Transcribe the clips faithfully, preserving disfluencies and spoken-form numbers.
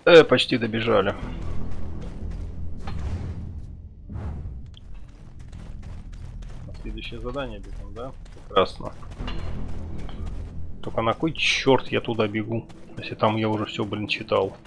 Э, почти добежали. На следующее задание бегем, да? Прекрасно. Только на кой черт я туда бегу, если там я уже все, блин, читал.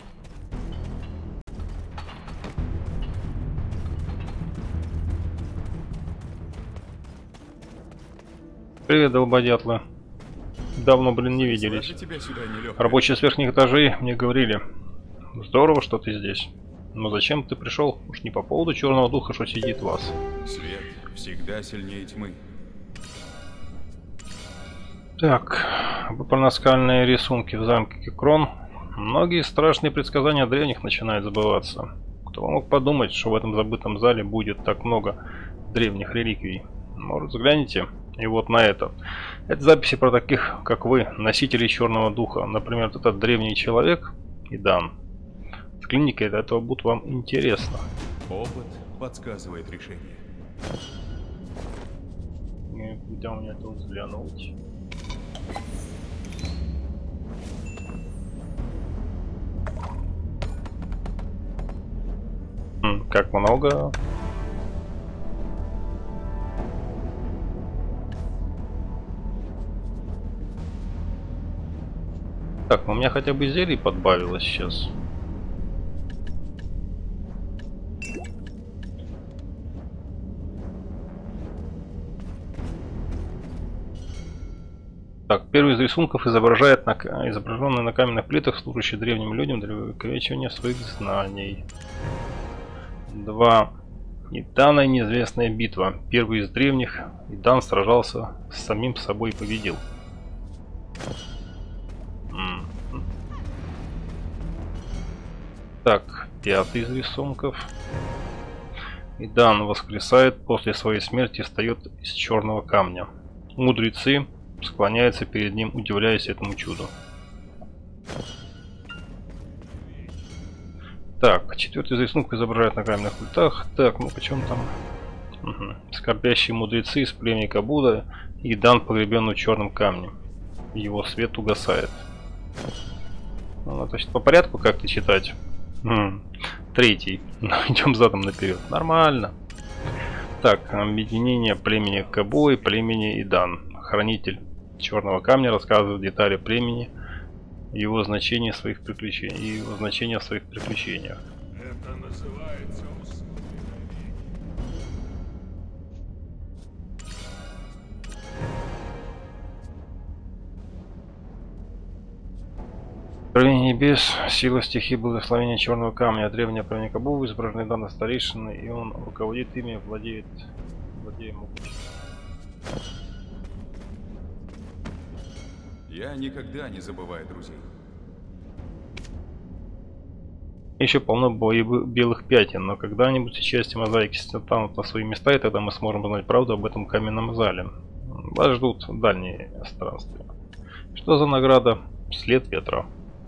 Привет, долбодятлы. Давно, блин, не виделись. Рабочие с верхних этажей мне говорили: здорово, что ты здесь. Но зачем ты пришел? Уж не по поводу черного духа, что сидит в вас. Свет всегда сильнее тьмы. Так, наскальные рисунки в замке Кекрон. Многие страшные предсказания древних начинают забываться. Кто мог подумать, что в этом забытом зале будет так много древних реликвий? Может, взгляните и вот на это. Это записи про таких, как вы, носителей черного духа. Например, этот древний человек Идан. Взгляните, этого будет вам интересно. Опыт подсказывает решение. Куда у меня тут взглянуть? М, как много? Так, ну у меня хотя бы зелий подбавилось сейчас. Так, первый из рисунков изображает на, изображенные на каменных плитах, служащие древним людям для увековечивания своих знаний. Два. Идана неизвестная битва. Первый из древних, Идан сражался с самим собой и победил. Так, пятый из рисунков. Идан воскресает, после своей смерти встает из черного камня. Мудрецы склоняются перед ним, удивляясь этому чуду. Так, четвертый из рисунков изображает на каменных культах. Так, ну почем там? Угу. Скорбящие мудрецы из племени Кабуда. Идан погребен в черном камне. Его свет угасает. Ну, значит, по порядку как-то читать. М-м. Третий. Идем задом наперед. Нормально. Так, объединение племени Кабу и племени Идан. Хранитель черного камня рассказывает детали племени, его значение своих приключений и его значение в своих приключениях. Это называется Управление небес, сила стихии, благословения черного камня, древняя племя Кабу, изображены данные старейшины, и он руководит ими, владеет, владеет могучим. Я никогда не забываю друзей. Еще полно боев белых пятен, но когда-нибудь все части мозаики станут на свои места, и тогда мы сможем узнать правду об этом каменном зале. Вас ждут дальние странствия. Что за награда? След ветра.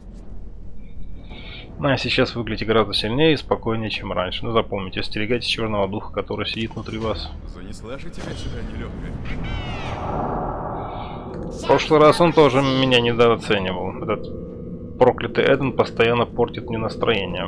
А сейчас выглядите гораздо сильнее и спокойнее, чем раньше. Но запомните, остерегайтесь черного духа, который сидит внутри вас. Занесла же тебя сюда нелегкая. В прошлый раз он тоже меня недооценивал. Этот проклятый Эден постоянно портит мне настроение.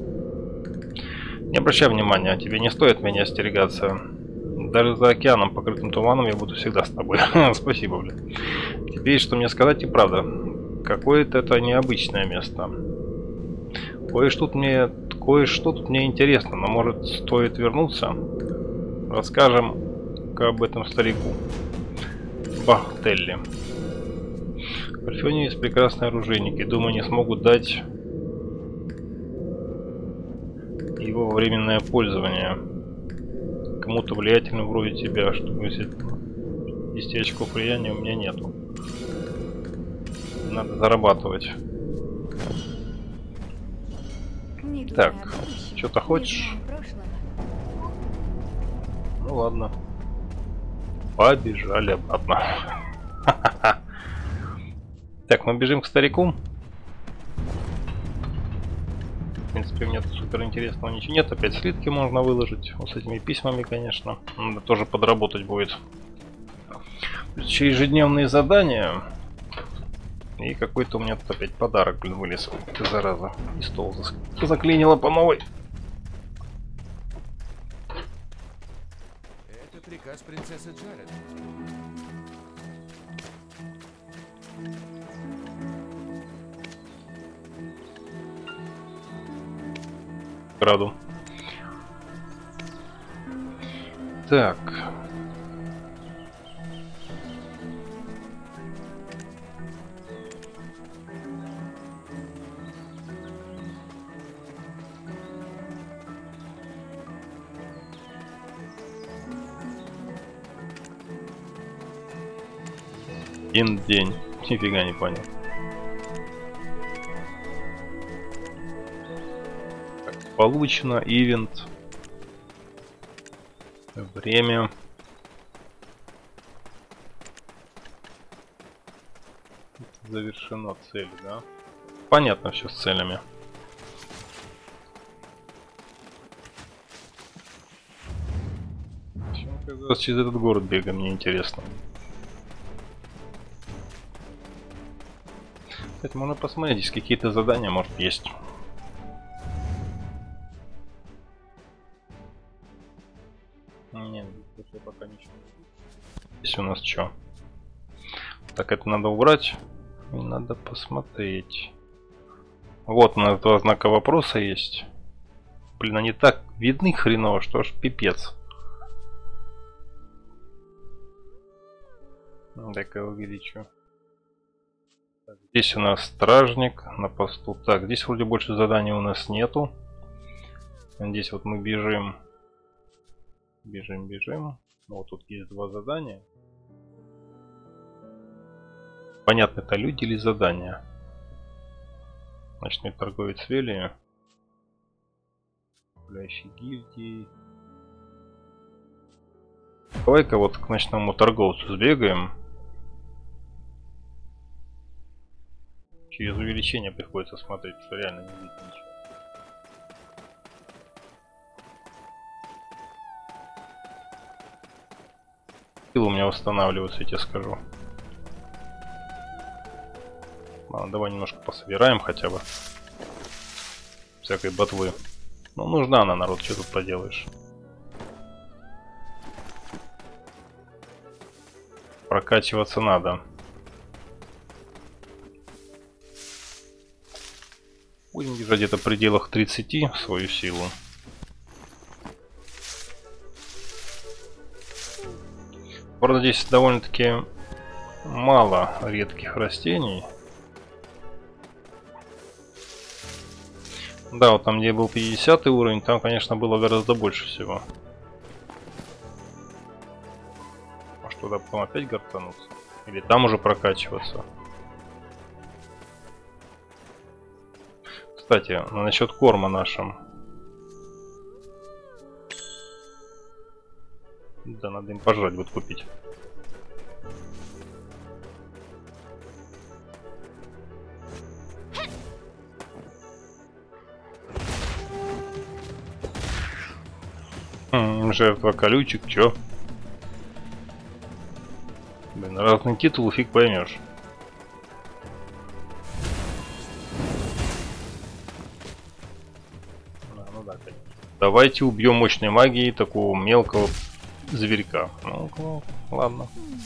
Не обращай внимания, тебе не стоит меня остерегаться. Даже за океаном, покрытым туманом, я буду всегда с тобой. Спасибо, блин. Тебе есть что мне сказать, и правда. Какое-то это необычное место. Кое-что тут мне, кое-что тут мне интересно, но может стоит вернуться? Расскажем-ка об этом старику. Бахтелли. В Альфионе есть прекрасные оружейники. Думаю, не смогут дать его во временное пользование кому-то влиятельному вроде тебя, чтобы десять очков влияния у меня нету. Надо зарабатывать. Так, что-то хочешь? Ну ладно. Побежали обратно. Так, мы бежим к старику. В принципе, у меня тут супер интересного ничего нет. Опять слитки можно выложить. Вот с этими письмами, конечно. Надо тоже подработать будет. Ежедневные задания. И какой-то у меня тут опять подарок, блин, вылез. Ты зараза. И стол зас... заклинило по новой. Это приказ принцессы Джаред. Краду. Так. Один день. Нифига не понял. Так, получено. Ивент. Время. Завершено цель, да? Понятно все с целями. Почему как раз через этот город бегаем, мне интересно. Кстати, можно посмотреть, здесь какие-то задания, может, есть. Нет, здесь пока ничего. Здесь у нас что? Так, это надо убрать. И надо посмотреть. Вот у нас два знака вопроса есть. Блин, они так видны хреново, что аж пипец. Так-ка увеличу. Здесь у нас стражник на посту. Так, здесь вроде больше заданий у нас нету. Здесь вот мы бежим. Бежим, бежим. Вот тут есть два задания. Понятно, это люди или задания. Ночной торговец Вели. Управляющий гильдией. Давай-ка вот к ночному торговцу сбегаем. Через увеличение приходится смотреть, что реально не видно ничего. Силы у меня восстанавливаются, я тебе скажу. Ладно, давай немножко пособираем хотя бы. Всякой ботвы. Ну, нужна она, народ, что тут поделаешь. Прокачиваться надо. Будем держать где-то в пределах тридцати свою силу. Правда, здесь довольно-таки мало редких растений. Да, вот там, где был пятидесятый уровень, там, конечно, было гораздо больше всего. Может, туда потом опять гортануться? Или там уже прокачиваться? Кстати, насчет корма нашим. Да, надо им пожрать будет купить. Хм, жертва колючек, чё? Блин, разный титул, фиг поймешь. А, ну да, конечно. Давайте убьем мощной магией такого мелкого зверька. Ну, ну ладно.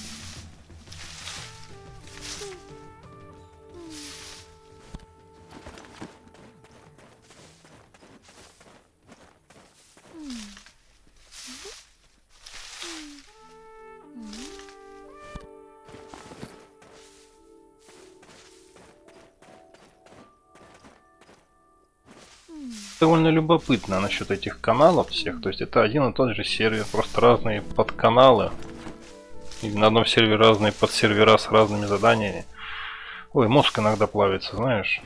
Довольно любопытно насчет этих каналов всех. То есть это один и тот же сервер, просто разные подканалы. И на одном сервере разные подсервера с разными заданиями. Ой, мозг иногда плавится, знаешь.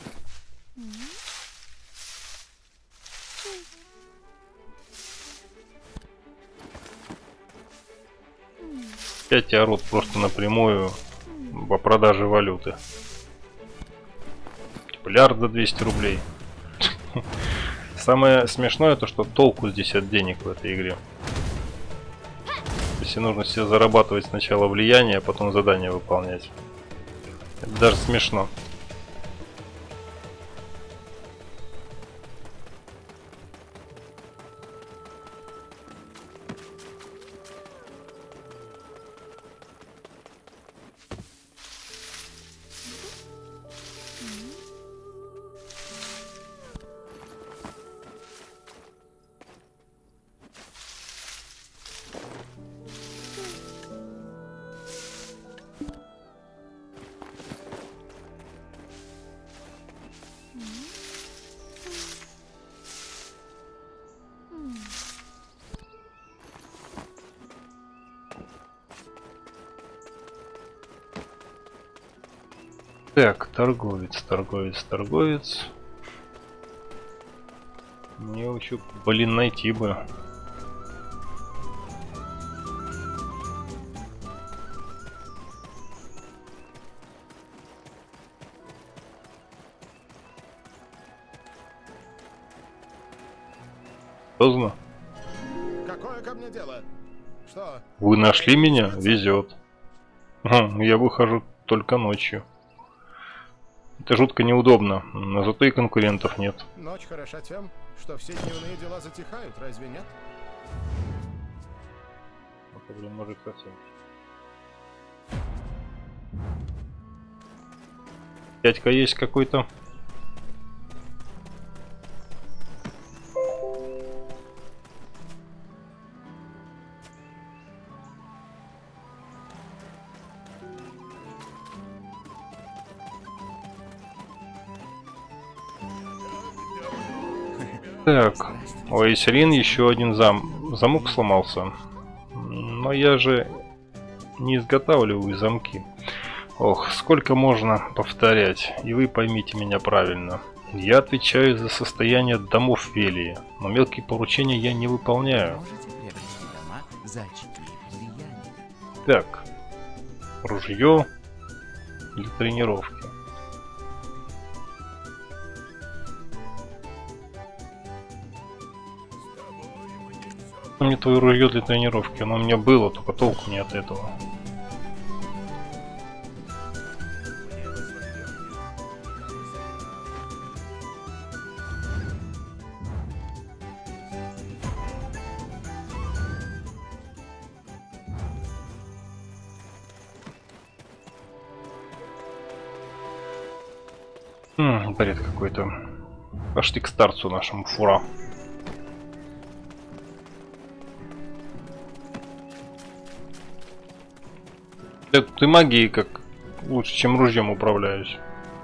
Опять орут просто напрямую по продаже валюты. Миллиард за двести рублей. Самое смешное то, что толку здесь от денег в этой игре. Если нужно себе зарабатывать сначала влияние, а потом задание выполнять. Это даже смешно. Так, торговец, торговец, торговец. Мне еще, блин, найти бы. Поздно. Какое ко мне дело? Что? Вы нашли меня? Везет. Хм, я выхожу только ночью. Это жутко неудобно, но зато и конкурентов нет. Ночь хороша тем, что все дневные дела затихают, разве нет? Это, блин, может совсем. Дядька есть какой-то? Так, у Эйселин еще один зам... замок сломался. Но я же не изготавливаю замки. Ох, сколько можно повторять, и вы поймите меня правильно. Я отвечаю за состояние домов Велии, но мелкие поручения я не выполняю. Так, ружье для тренировки. Мне твое ружье для тренировки, оно у меня было, только толку не от этого. Хм, бред какой-то. Пошли к старцу нашему, фура. Ты магией как лучше, чем ружьем управляюсь.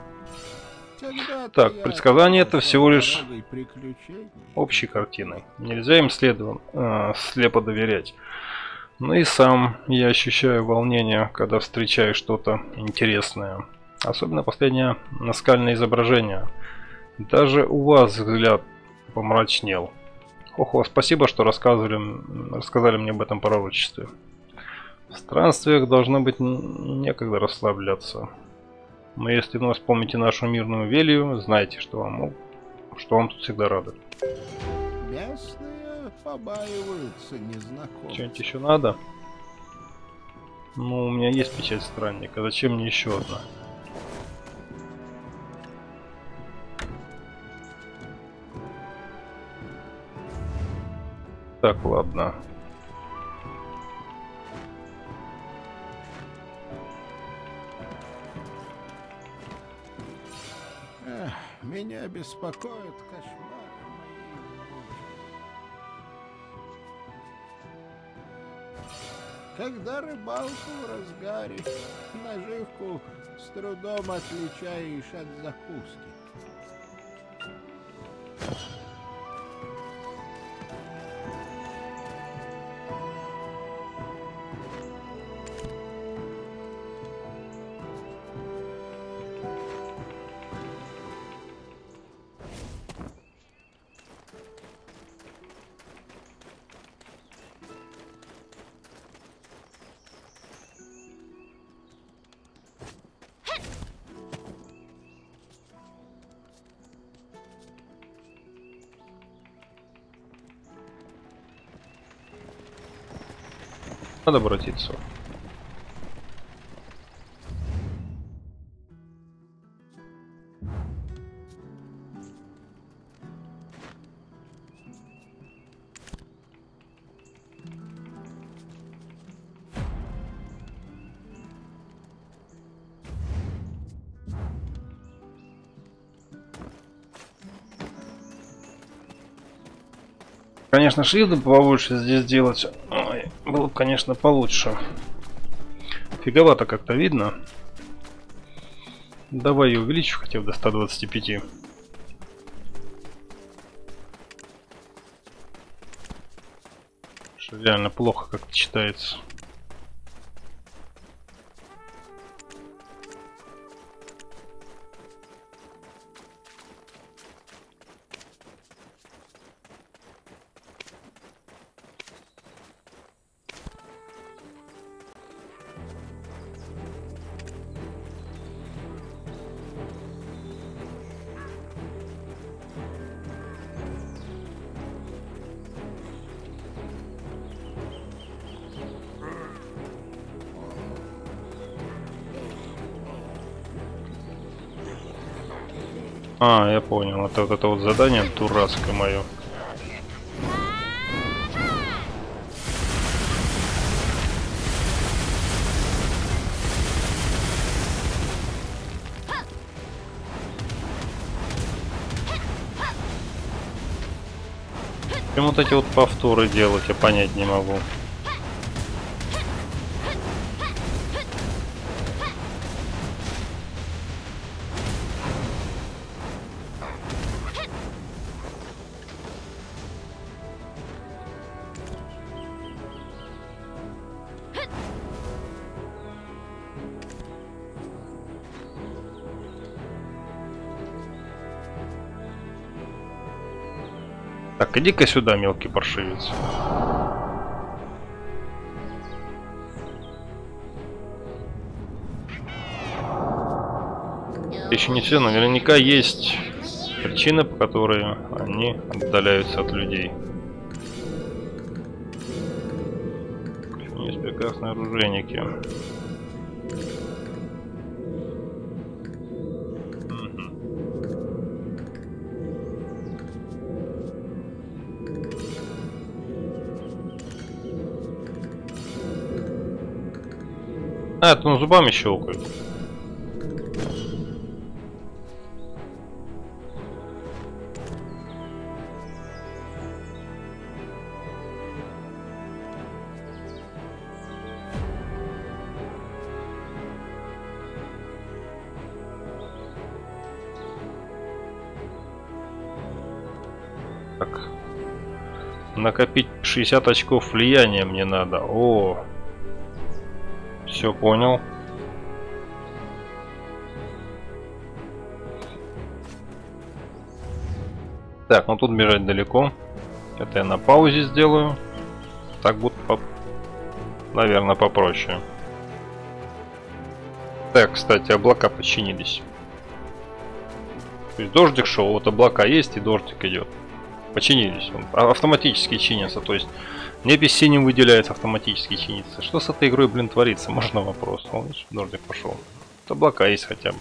Так, предсказание это всего лишь общей картины. Нельзя им следовать, э, слепо доверять. Но и сам я ощущаю волнение, когда встречаю что-то интересное. Особенно последнее наскальное изображение. Даже у вас взгляд помрачнел. Охо, спасибо, что рассказывали, рассказали мне об этом пророчестве. В странствиях должно быть некогда расслабляться. Но если вновь вспомните нашу мирную Велию, знайте, что вам, что вам тут всегда рады. Местные побаиваются незнакомцев. Что-нибудь еще надо? Ну, у меня есть печать странника. Зачем мне еще одна? Так, ладно. Эх, меня беспокоят кошмары моей. Когда рыбалка в разгаре, наживку с трудом отличаешь от закуски. Надо обратиться. Конечно, шрифты побольше здесь делать. Ой, было бы, конечно, получше. Фиговато как-то видно. Давай я увеличу хотя бы до ста двадцати пяти. Что реально плохо как-то читается. А, я понял. Это вот это вот задание дурацкое мое. Чем вот эти вот повторы делать, я понять не могу. Так, иди-ка сюда, мелкий паршивец. Еще не все, наверняка есть причины, по которой они отдаляются от людей. Есть прекрасные оружейники. А, это он зубами щелкает. Так. Накопить шестьдесят очков влияния мне надо. О! Все понял. Так, ну тут бежать далеко. Это я на паузе сделаю. Так будет, по... наверное, попроще. Так, кстати, облака починились. То есть дождик шел, вот облака есть и дождик идет. Починились. Он автоматически чинится, то есть небе синим выделяется, автоматически чинится. Что с этой игрой, блин, творится? Можно вопрос? Вон, видишь, дождик пошел. Вот облака есть хотя бы.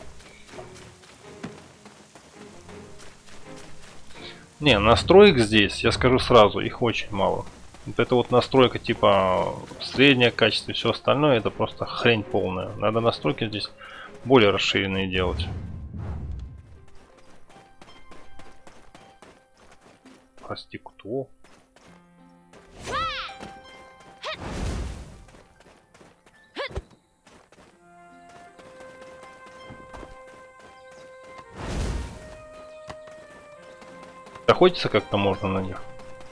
Не, настроек здесь, я скажу сразу, их очень мало. Вот это вот настройка типа среднее качество и все остальное, это просто хрень полная. Надо настройки здесь более расширенные делать. Прости, кто? Охотиться как-то можно на них.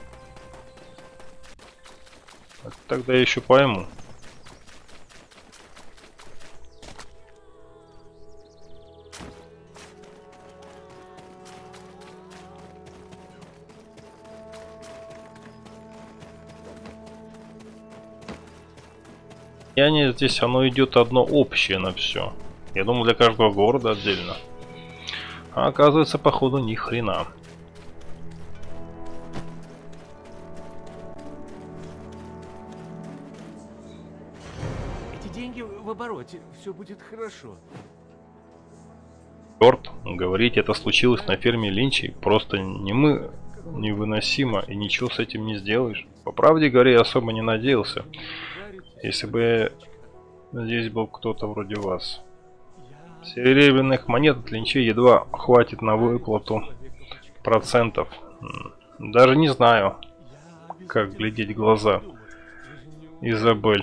Тогда я еще пойму. И не здесь оно идет одно общее на все. Я думал, для каждого города отдельно. А оказывается, походу, ни хрена. Эти деньги в обороте, все будет хорошо. Черт, говорить это случилось на ферме Линчей просто не мы невыносимо, и ничего с этим не сделаешь. По правде говоря, я особо не надеялся. Если бы здесь был кто-то вроде вас. Серебряных монет от Линчей едва хватит на выплату процентов. Даже не знаю. Как глядеть глаза. Изабель.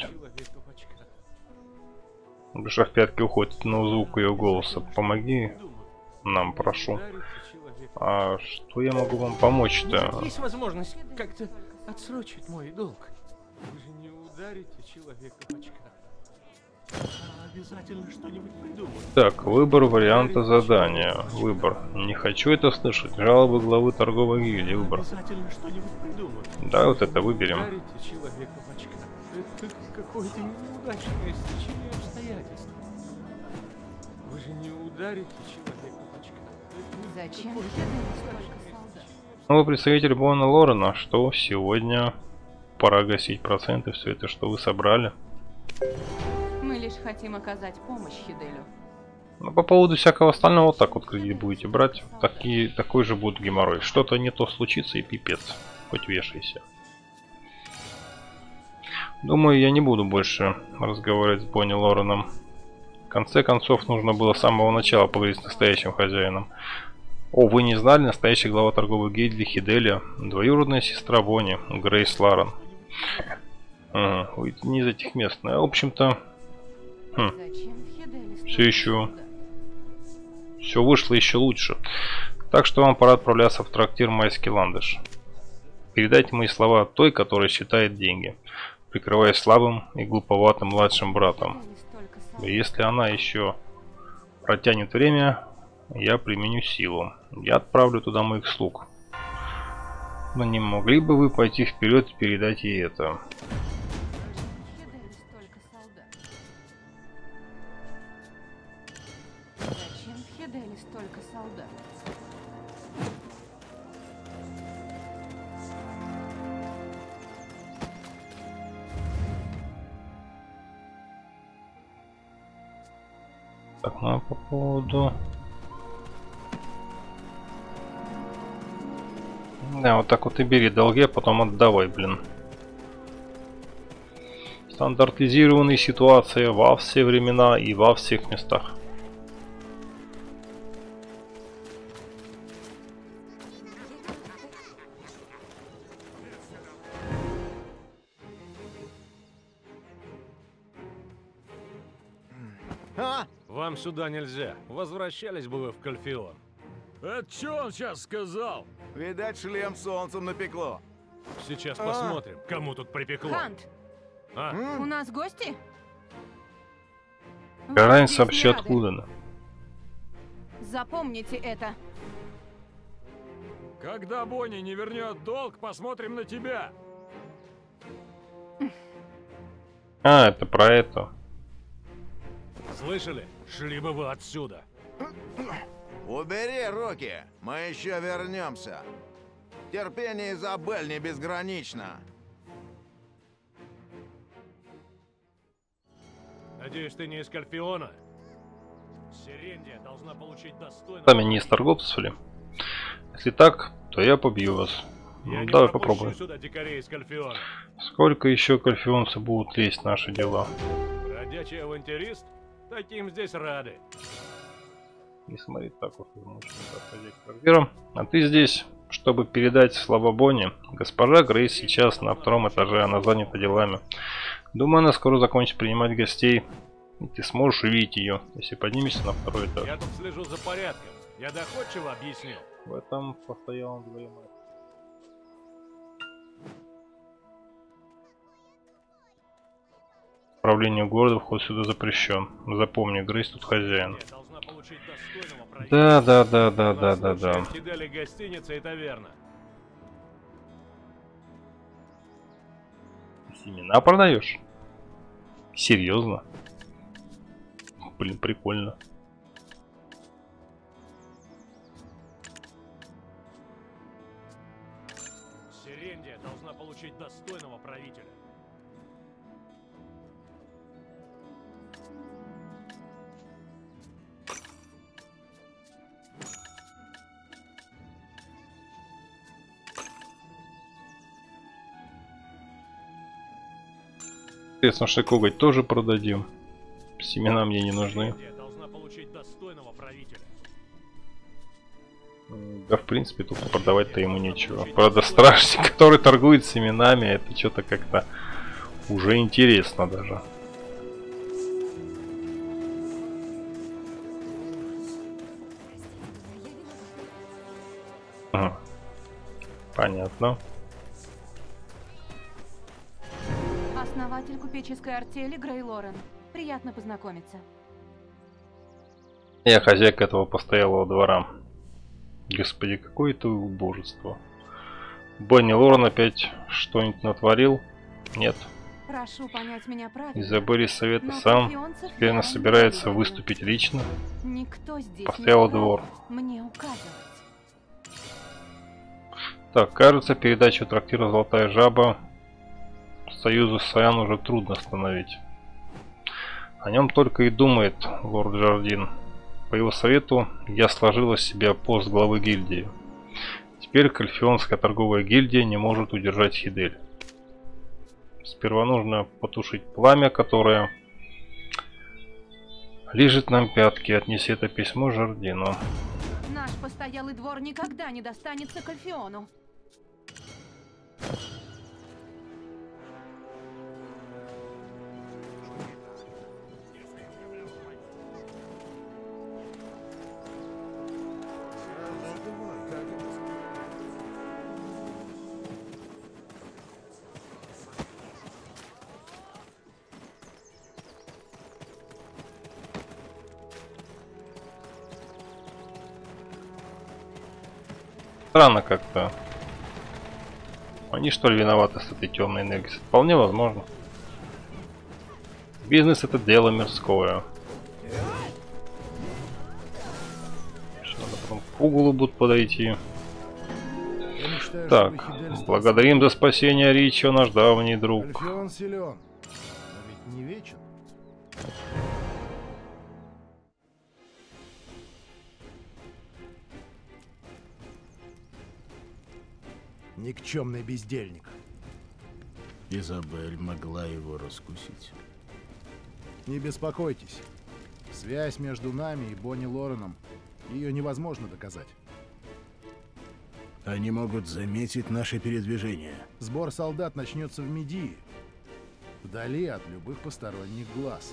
Душа в пятки уходит на звук ее голоса. Помоги нам, прошу. А что я могу вам помочь-то? Есть возможность как-то отсрочить мой долг. Вы же не ударите человека в очках. А обязательно что-нибудь придумать. Так, выбор варианта задания. Выбор. Не хочу это слышать. Жалобы главы торговой гильдии. Выбор. Обязательно что-нибудь придумать. Да, вот это выберем. Ударите человека в очках. Это какое-то неудачное стечение обстоятельств. Вы же не ударите человека в очках. Это Зачем какое-то кидали столько неудачное солдат? Новый представитель Бона Лорена. Что сегодня? Пора гасить проценты. Все это, что вы собрали. Мы лишь хотим оказать помощь Хиделю. Ну, по поводу всякого остального, вот так вот кредит будете брать. Такие, такой же будет геморрой. Что-то не то случится и пипец. Хоть вешайся. Думаю, я не буду больше разговаривать с Бонни Лореном. В конце концов, нужно было с самого начала поговорить с настоящим хозяином. О, вы не знали? Настоящая глава торговой гильдии Хиделя. Двоюродная сестра Бонни, Грейс Ларен. Ага, вы не из этих мест. В общем-то, хм, все еще... Все вышло еще лучше. Так что вам пора отправляться в трактир Майский Ландыш. Передайте мои слова той, которая считает деньги, прикрываясь слабым и глуповатым младшим братом. И если она еще протянет время, я применю силу. Я отправлю туда моих слуг. Но не могли бы вы пойти вперед и передать ей это? Зачем в Хиделе столько солдат? Так, ну а по поводу... Да, вот так вот и бери долги, а потом отдавай, блин. Стандартизированная ситуация во все времена и во всех местах. Вам сюда нельзя. Возвращались бы вы в Кальфион. Это что он сейчас сказал? Видать, шлем солнцем напекло. Сейчас посмотрим, кому тут припекло. Хант, А? у нас гости? Гарань Вы здесь сообщи не рады. откуда. Запомните это. Когда Бонни не вернет долг, посмотрим на тебя. А, это про это. Слышали? Шли бы вы отсюда. Убери руки, мы еще вернемся. Терпение Изабель не безгранично. Надеюсь, ты не из Кальфиона? Сирендия должна получить достойно... Сами не из торговцев ли? Если так, то я побью вас. Я Ну, не давай пропущу попробуем. сюда дикарей из Кальфиона. Сколько еще кальфионцы будут лезть в наши дела? Бродячий авантюрист? Таким здесь рады. Не смотри так вот, можно подходить к трактирам. А ты здесь, чтобы передать слова Бонни. Госпожа Грейс сейчас на втором этаже, она занята делами. Думаю, она скоро закончит принимать гостей. И ты сможешь увидеть ее, если поднимешься на второй этаж. Я тут слежу за порядком. Я доходчиво объяснил. В этом постоялом дворе. Управлению города вход сюда запрещен. Запомни, Грейс тут хозяин. Должна получить достойного правителя. Да, да, да, да, да, да, да. В Хиделе гостиница и таверна. Семена продаешь? Серьезно? Блин, прикольно. Сирендия должна получить достойного правителя. Интересно, что коготь тоже продадим. Семена мне не нужны. Сирендия должна получить достойного правителя. Да, в принципе, тут продавать-то ему нечего. Правда, стражник, который торгует семенами, это что-то как-то уже интересно даже. Ага. Понятно. Основатель купеческой артели Грей Лорен. Приятно познакомиться. Я хозяйка этого постоялого двора. Господи, какое это убожество. Бонни Лорен опять что-нибудь натворил? Нет. Прошу понять меня правильно. Изабель из совета Но сам. копионцев Теперь она я собирается не выступить лично. Никто здесь Постоялый не двор. вправе мне указывать. Так, кажется, передачу трактира «Золотая жаба» Союзу Саян уже трудно остановить. О нем только и думает лорд Джардин. По его совету я сложила с себя пост главы гильдии. Теперь Кальфионская торговая гильдия не может удержать Хидель. Сперва нужно потушить пламя, которое лижет нам пятки. Отнеси это письмо Жардину. Наш постоялый двор никогда не достанется Кальфиону. Странно как-то. Они что ли виноваты с этой темной энергией? Вполне возможно. Бизнес — это дело мирское. Что, надо потом к углу будут подойти. Так, благодарим за спасение Ричо, наш давний друг. Кальфион силен, но ведь не вечен. Никчемный бездельник. Изабель могла его раскусить. Не беспокойтесь. Связь между нами и Бонни Лореном, ее невозможно доказать. Они могут заметить наше передвижение. Сбор солдат начнется в Медии, вдали от любых посторонних глаз.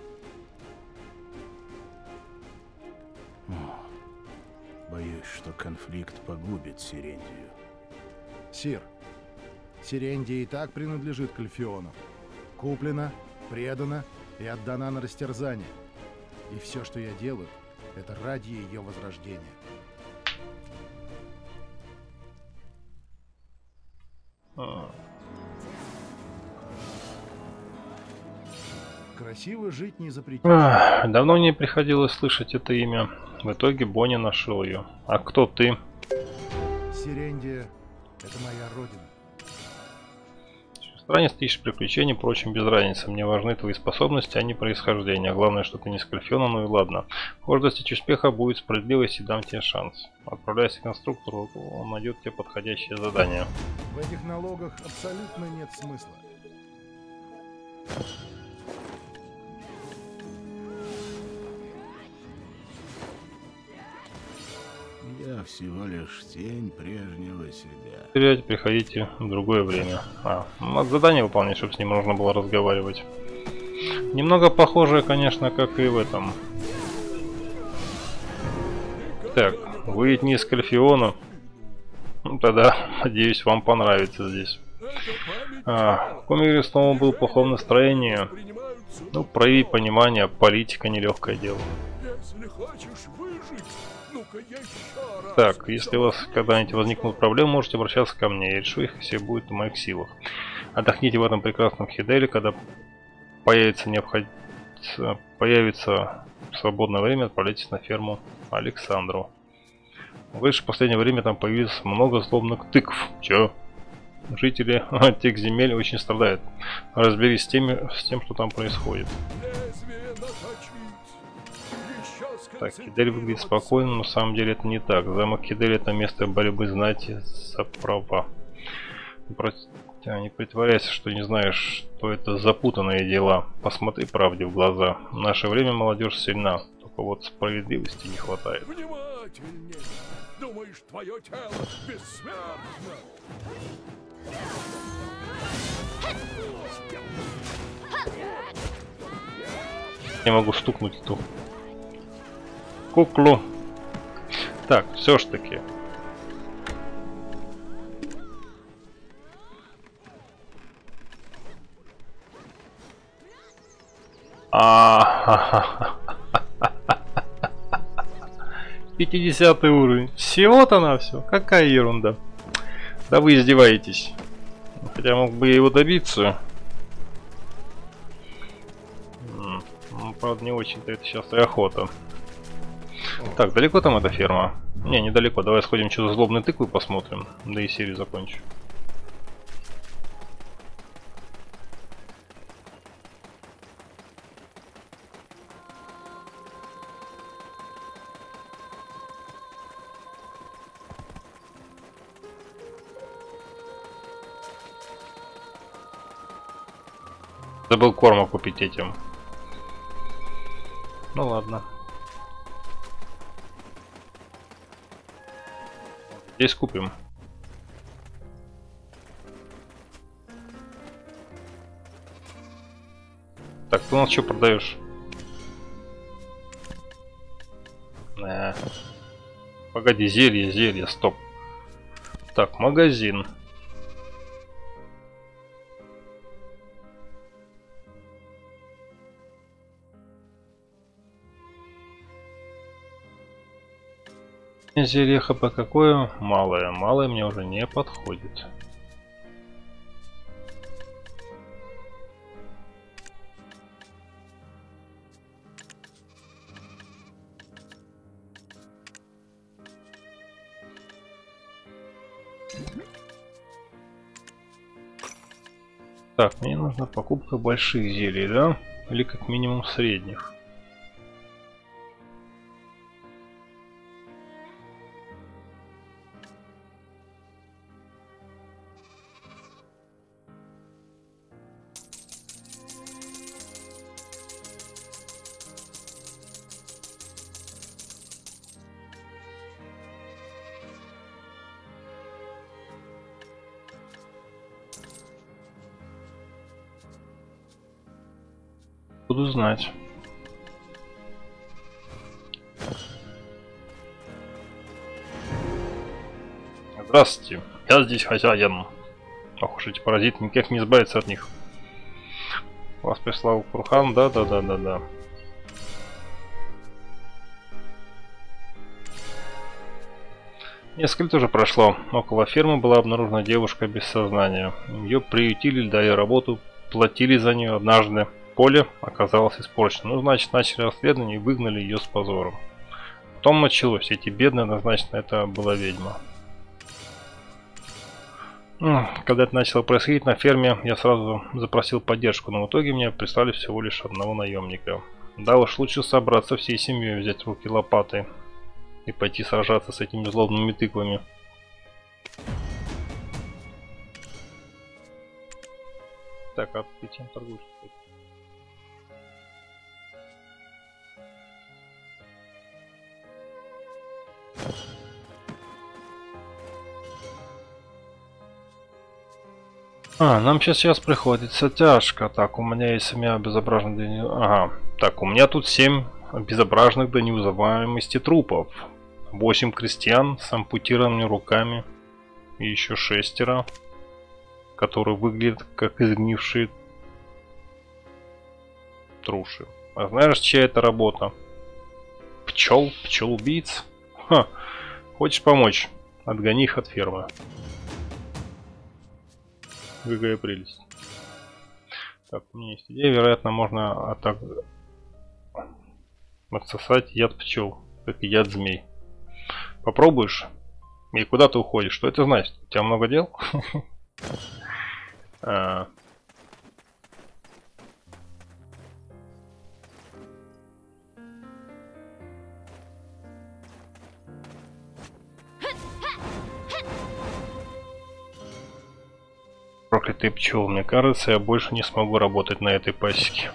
Боюсь, что конфликт погубит Сирендию. Сир, Сирендия и так принадлежит Кальфиону. Куплена, предана и отдана на растерзание. И все, что я делаю, это ради ее возрождения. А. Красиво жить не запретишь. Ах, давно не приходилось слышать это имя. В итоге Бонни нашел ее. А кто ты? Сирендия — это моя родина. Странец, ты ищешь приключений, впрочем, без разницы. Мне важны твои способности, а не происхождение. Главное, что ты не с Кальфиона, ну и ладно. Может, достичь успеха будет справедливость и дам тебе шанс. Отправляйся к конструктору, он найдет тебе подходящее задание. В этих налогах абсолютно нет смысла. Я всего лишь тень прежнего себя. Терять, приходите в другое время. А, надо задание выполнять, чтобы с ним можно было разговаривать. Немного похоже, конечно, как и в этом. Так, вы ведь не из Кальфиона. Ну, тогда, надеюсь, вам понравится здесь. А, в Комире снова был в плохом настроении. Ну, проявить понимание, политика нелегкое дело. Так, если у вас когда-нибудь возникнут проблемы, можете обращаться ко мне. Я решу их, все будет в моих силах. Отдохните в этом прекрасном Хиделе, когда появится необход... появится свободное время, отправляйтесь на ферму Александру. Выше в последнее время там появилось много злобных тыкв. Чё? Жители тех земель очень страдают. Разберись с, теми, с тем, что там происходит. Так, Хидель выглядит спокойно, но на самом деле это не так. Замок Хидель — это место борьбы знати за права. Не притворяйся, что не знаешь, что это запутанные дела. Посмотри правде в глаза. В наше время молодежь сильна, только вот справедливости не хватает. думаешь, твое тело бессмертно? Не могу стукнуть эту куклу. Так, все ж таки. А, пятидесятый уровень. Всего-то на все. Какая ерунда. Да вы издеваетесь. Хотя мог бы я его добиться. Ну, правда, не очень-то это сейчас и охота. Так, далеко там эта ферма? Не, недалеко. Давай сходим, что за злобной тыквы посмотрим. Да и серию закончу. Забыл корма купить этим. Ну ладно. Здесь купим. Так, ты у нас что продаешь? Э. Погоди, зелье, зелье, стоп. Так, магазин. Зелье хп какое? Малое. Малое мне уже не подходит. Так, мне нужна покупка больших зелий, да? Или как минимум средних. Буду знать. Здравствуйте, я здесь хозяин. Ох уж эти паразиты, никак не избавиться от них. Вас прислал Курхан, да, да, да, да, да. Несколько лет уже прошло. Около фермы была обнаружена девушка без сознания. Ее приютили, дали работу, платили за нее. Однажды поле оказалось испорчено. Ну, значит, начали расследование и выгнали ее с позором. Потом началось. Эти бедные, однозначно, это была ведьма. Когда это начало происходить на ферме, я сразу запросил поддержку, но в итоге мне прислали всего лишь одного наемника. Да уж, лучше собраться всей семьей, взять в руки лопаты и пойти сражаться с этими злобными тыквами. Так, а ты чем торгуешь? А, нам сейчас сейчас приходится тяжко. Так, у меня есть семь обезображенных до не... Ага. Так, у меня тут семь обезображенных до неузнаваемости трупов. восемь крестьян с ампутированными руками. И еще шестеро, которые выглядят как изгнившие труши. А знаешь, чья это работа? Пчел? Пчел-убийц? Ха. Хочешь помочь? Отгони их от фермы. Какая прелесть. Так, у меня есть идея. Вероятно, можно атак... отсосать яд пчел, как и яд змей. Попробуешь? И куда ты уходишь? Что это значит? У тебя много дел? Проклятые пчелы, мне кажется, я больше не смогу работать на этой пасеке.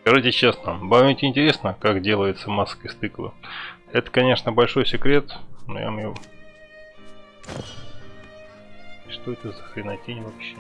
Скажите честно, вам ведь интересно, как делается маска из тыквы? Это, конечно, большой секрет, но я вам его... Что это за хренотень вообще?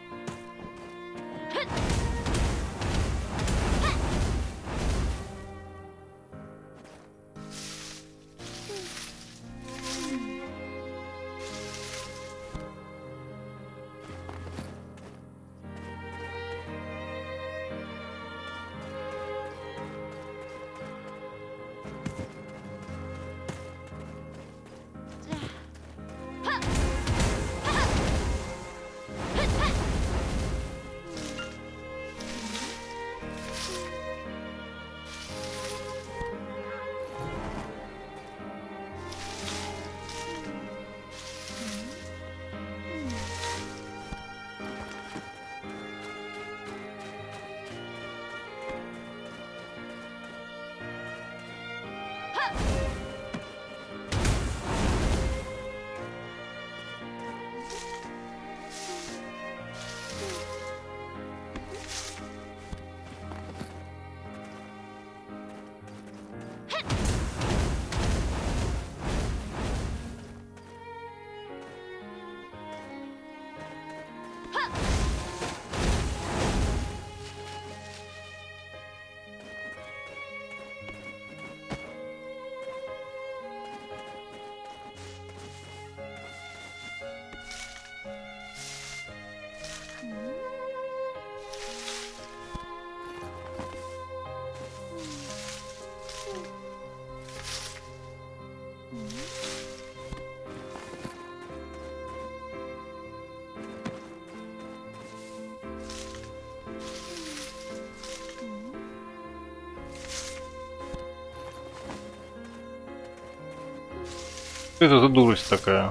Что это за дурость такая?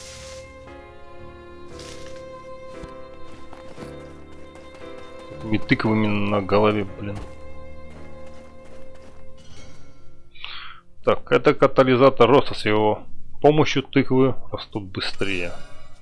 Этими тыквами на голове, блин. Так, это катализатор роста. С его помощью тыквы растут быстрее.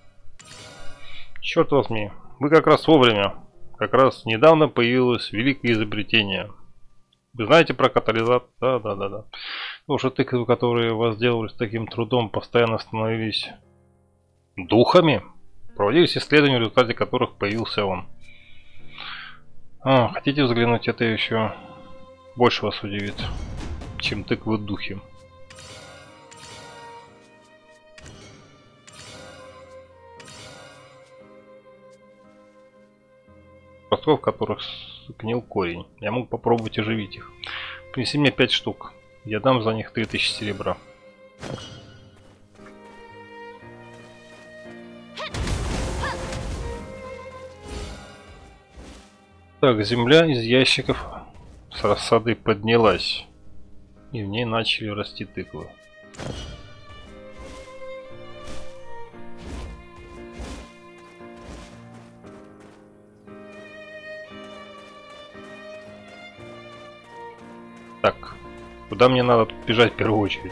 Черт возьми, вы как раз вовремя. Как раз недавно появилось великое изобретение. Вы знаете про катализатор? Да, да, да, да. Потому что тыквы, которые возделывались таким трудом, постоянно становились духами. Проводились исследования, в результате которых появился он. А, хотите взглянуть? Это еще больше вас удивит, чем тыквы-духи. Ростков, в которых гнил корень. Я мог попробовать оживить их. Принеси мне пять штук. Я дам за них три тысячи серебра. Так, земля из ящиков с рассадой поднялась. И в ней начали расти тыквы. Так, куда мне надо бежать в первую очередь?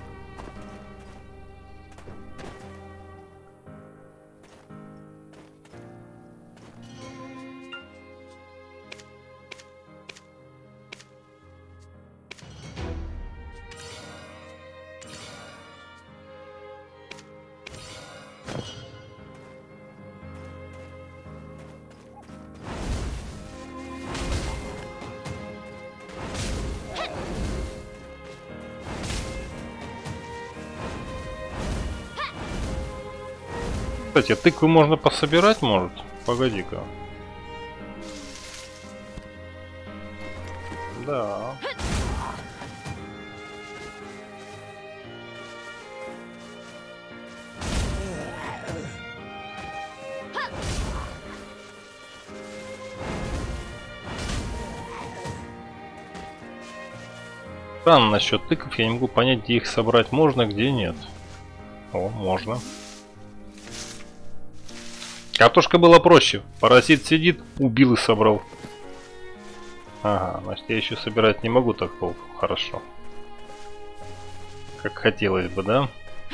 Кстати, тыквы можно пособирать, может? Погоди-ка. Да. Странно насчет тыков, я не могу понять, где их собрать можно, где нет. О, можно. Картошка была проще. Паразит сидит, убил и собрал. Ага, значит я еще собирать не могу так хорошо. Как хотелось бы, да?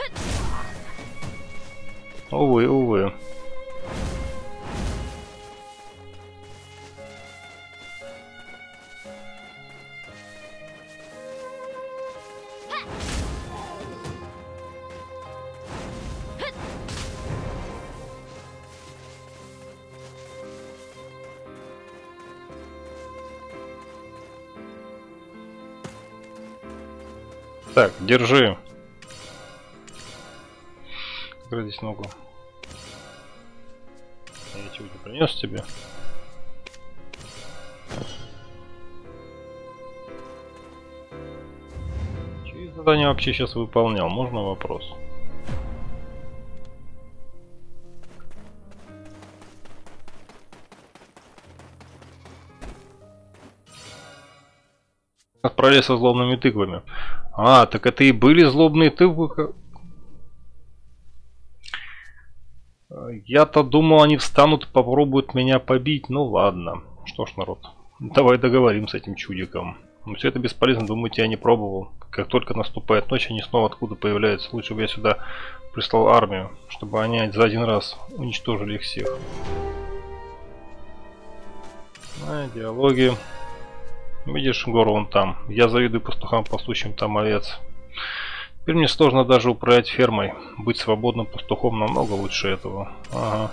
Увы, увы. Так, держи. Как здесь ногу? Я чего не принес тебе? Чьи задание вообще сейчас выполнял? Можно вопрос? Отправили со злобными тыквами. А, так это и были злобные тыквы. Я-то думал, они встанут и попробуют меня побить. Ну ладно. Что ж, народ, давай договорим с этим чудиком. Но все это бесполезно, думаете, я не пробовал. Как только наступает ночь, они снова откуда появляются. Лучше бы я сюда прислал армию, чтобы они за один раз уничтожили их всех. А, диалоги. Видишь, гору вон там. Я завидую пастухам, пастущим там овец. Теперь мне сложно даже управлять фермой. Быть свободным пастухом намного лучше этого. Ага.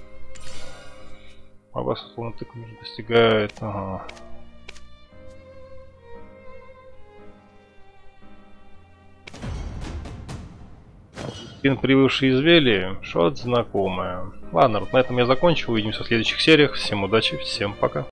А вас условно тык не достигает. Ага. Спин, привывший из Вели, что-то знакомое. Ладно, вот на этом я закончу. Увидимся в следующих сериях. Всем удачи, всем пока.